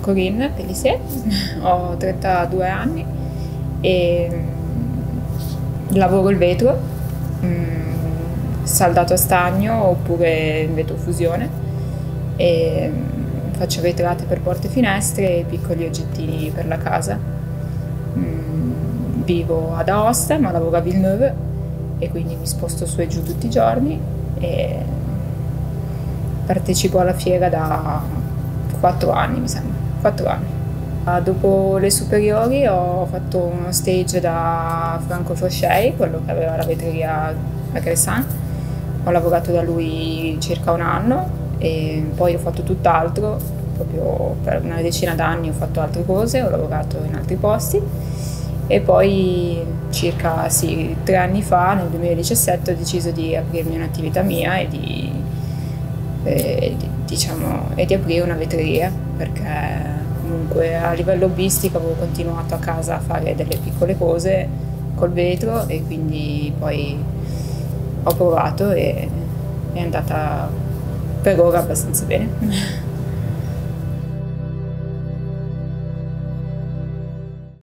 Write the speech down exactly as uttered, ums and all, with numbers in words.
Corinne Pellissier, ho trentadue anni e lavoro il vetro, saldato a stagno oppure in vetrofusione, e faccio vetrate per porte e finestre e piccoli oggettini per la casa. Vivo ad Aosta ma lavoro a Villeneuve e quindi mi sposto su e giù tutti i giorni e partecipo alla fiera da quattro anni, mi sembra, quattro anni. Dopo le superiori ho fatto uno stage da Franco Foscei, quello che aveva la vetreria a Cressan. Ho lavorato da lui circa un anno e poi ho fatto tutt'altro, proprio per una decina d'anni ho fatto altre cose, ho lavorato in altri posti e poi circa sì, tre anni fa, nel duemiladiciassette, ho deciso di aprirmi un'attività mia e di, e, di, diciamo, e di aprire una vetreria, perché comunque a livello hobbistico avevo continuato a casa a fare delle piccole cose col vetro e quindi poi ho provato e è andata per ora abbastanza bene.